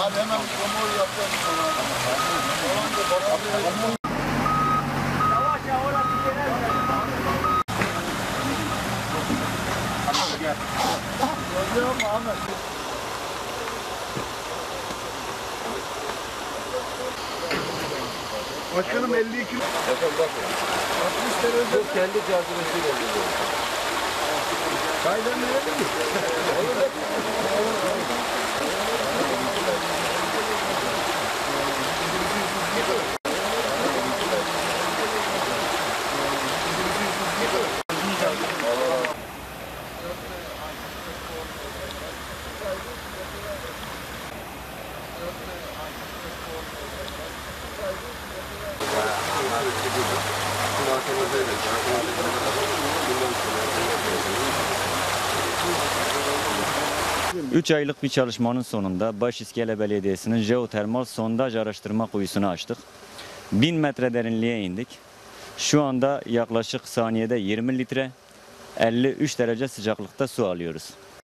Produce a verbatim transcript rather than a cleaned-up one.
Hadi hemen kamuoyu yapacağız. Yavaş ya, orası genel. Görüyor musun Ahmet? Başkanım elli iki. altmış derece. Bu kendi cazibesiyle oluyor. Çaydan verelim mi? üç aylık bir çalışmanın sonunda Başiskele Belediyesi'nin jeotermal sondaj araştırma kuyusunu açtık. bin metre derinliğe indik. Şu anda yaklaşık saniyede yirmi litre, elli üç derece sıcaklıkta su alıyoruz.